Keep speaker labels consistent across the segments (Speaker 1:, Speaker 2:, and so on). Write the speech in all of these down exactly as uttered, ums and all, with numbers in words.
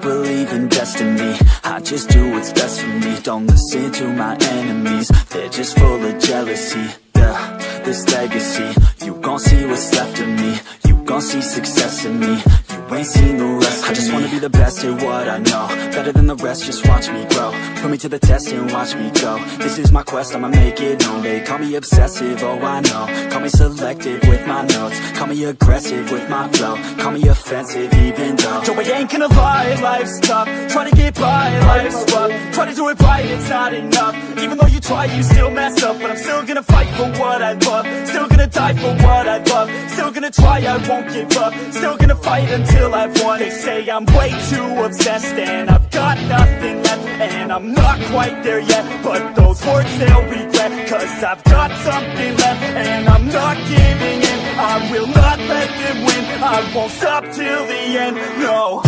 Speaker 1: believe in destiny, I just do what's best for me. Don't listen to my enemies, they're just full of jealousy. Yeah, this legacy, you gon' see what's left of me. You gon' see success in me, you ain't seen the rest of me. I just wanna be the best at what I know, better than the rest, just watch me grow. Put me to the test and watch me go. This is my quest, I'ma make it known. They call me obsessive, oh I know. Call me selective with my notes, call me aggressive with my flow, call me offensive even though Joe, I ain't gonna lie, life's tough. Try to get by, life's rough. Try to do it right, it's not enough. Even though you try, you still mess up. But I'm still gonna fight for what I love, still gonna die for what I love, still gonna try, I won't give up, still gonna fight until I've won. They say I'm way too obsessed and I've got nothing left, and I'm not quite there yet, but those words they'll regret, cause I've got something left and I'm not giving in. I will not let them win, I won't stop till the end, no.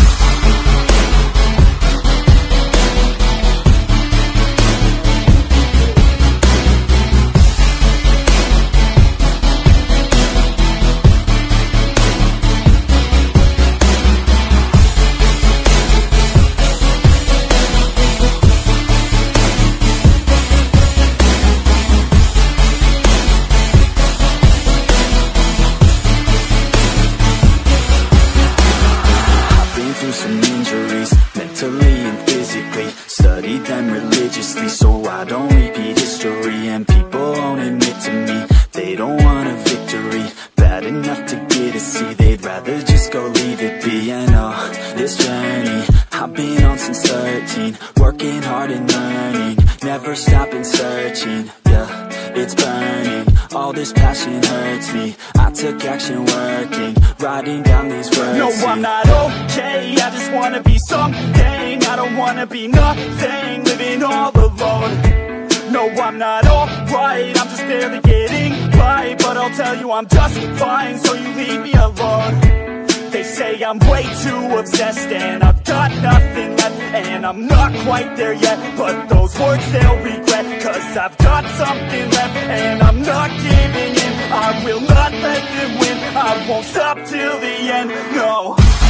Speaker 1: Some injuries, mentally and physically, studied them religiously so I don't repeat history. And people won't admit to me they don't want a victory bad enough to get a C, they'd rather just go leave it be. And oh, this journey I've been on since thirteen, working hard and learning, never stopping searching. Yeah, it's burning, all this passion hurts me. I took action working, writing down these words. No, I'm not okay, I just wanna be something. I don't wanna be nothing, living all alone. No, I'm not alright, I'm just barely getting by, but I'll tell you I'm just fine, so you leave me alone. They say I'm way too obsessed and I've got nothing left, and I'm not quite there yet, but those words they'll regret, cause I've got something left and I'm not giving in. I will not let them win, I won't stop till the end, no.